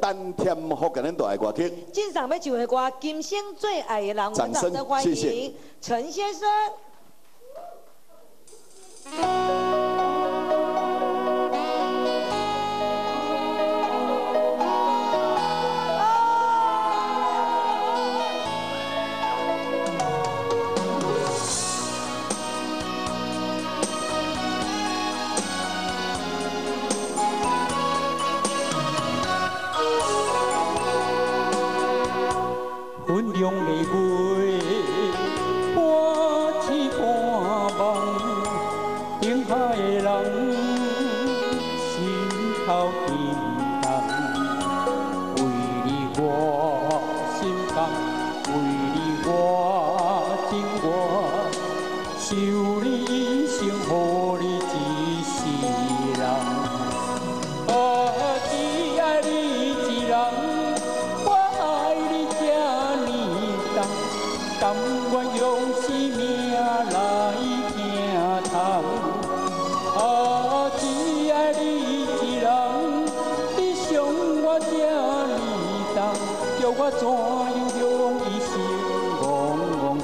丹田福给咱带来歌曲。 欣赏要唱的歌，今生最爱的人，我们掌声欢迎陈先生。 云中的月，半痴半梦，顶海的人，心头沉重。为你我心甘，为你我情愿，受你一生，予你一世人。只爱你一人。 甘愿用生命来行通，只爱你一人，你伤我这呢重，叫我怎样用一生戆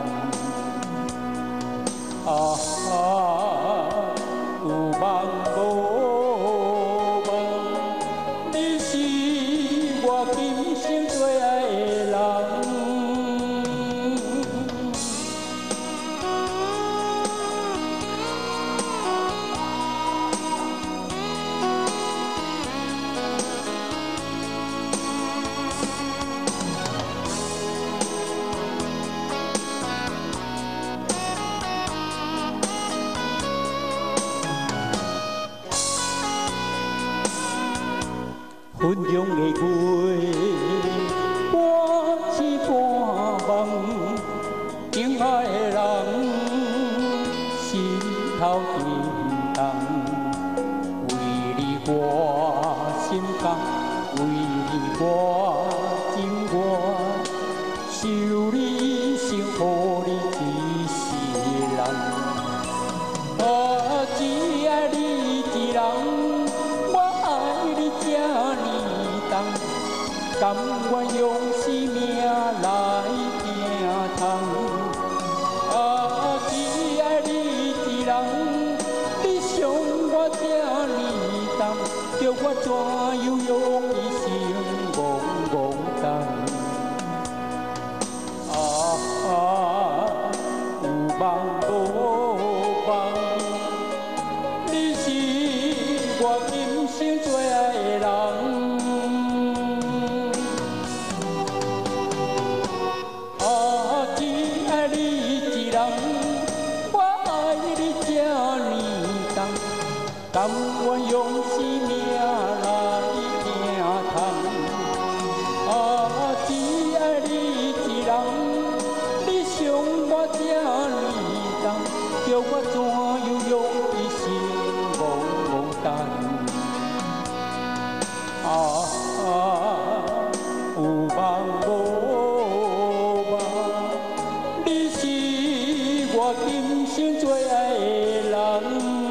戆等？有梦无梦，你是我今生最爱的人。 云中的月，半痴半梦，顶海的人，心头沉重。为你我心甘，为你我情愿，受你一生，予你一世人。只爱你一人。 甘愿用生命来行通，只爱你一人，你伤我这呢重，叫我怎样用一生戆等？有梦无梦，你是我今生最爱的人。 甘愿用生命来行通，只爱你一人，你伤我这呢重，叫我怎样用一生戆等？有梦无梦，你是我今生最爱的人。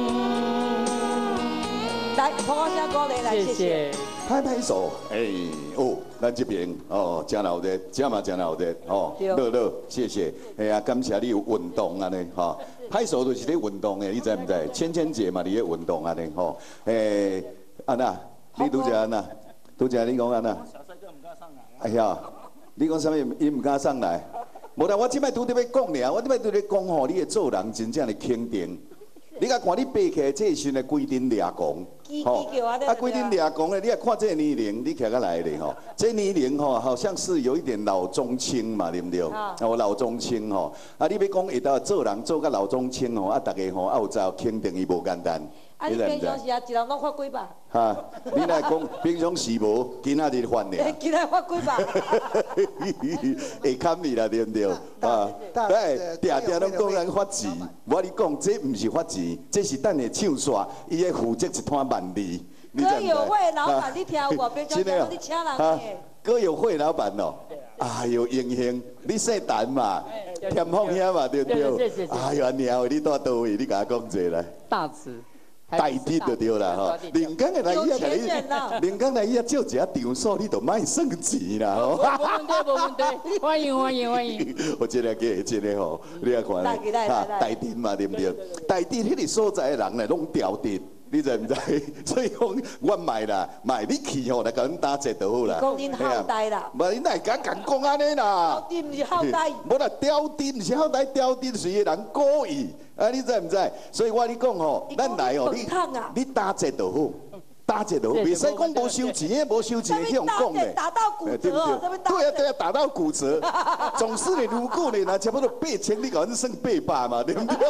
来，捧我声歌来，谢谢。 拍拍手，咱这边真闹热，真嘛真闹热，乐，谢谢。哎呀，感谢你有运动安尼，拍手就是咧运动的，你知唔知？芊姐嘛，你咧运动安尼，安娜，你拄则安娜，拄则你讲安娜。小帅哥唔敢上来。哎呀，你讲啥物？伊唔敢上来。无啦，我即摆拄伫要讲尔，我即摆拄咧讲吼，你的做人真正的肯定。 你甲看你爬起这一身的规定掠狂，规定掠狂的，你也看这个年龄，你徛个来咧吼，这年龄吼好像是有一点老中青嘛，对不对？老中青吼，你要讲会当做人做甲老中青吼，大家吼有知肯定伊无简单。 你平常时一人拢发几把？ 你来讲平常时无，今仔日发尔。 今仔发几把？ 会堪你啦，对不对？定拢讲人发钱，我跟你讲，这不是发钱，这是等下唱煞，伊会负责一摊万利。 歌友会老板，你听我，平常时你请人的。 歌友会老板哦，哎呦，英雄，你姓陈嘛，田凤兄嘛，对不对？哎呦，鸟，你住倒位？你甲我讲一下来。 大慈。 台地就对啦吼。临江的来伊啊，临江来伊啊，借一下场所，你都卖算钱啦吼。 无问题，无问题，欢迎欢迎欢迎。 我真个个真个吼，你啊看咧，台地嘛对不对？台地迄个所在的人咧，拢调地。 你知唔知？所以讲，我卖啦，卖你去吼，来甲阮打折就好啦。 讲恁好呆啦， 无恁来敢讲安尼啦。 刁丁毋是好呆。 无啦，刁丁毋是好呆，刁丁是个人故意。啊，你知唔知？所以我你讲吼，咱来吼，你打折就好。 打折都袂使讲无收钱，无收钱去用讲嘞， 打到骨折哦， 对啊对啊，打到骨折。总是呢，如果呢，那差不多8000，你搞成剩800嘛，对不对？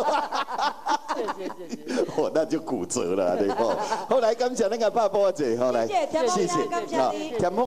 哦，那就骨折了，对不？后来感谢那个爸爸姐，后来谢谢，好，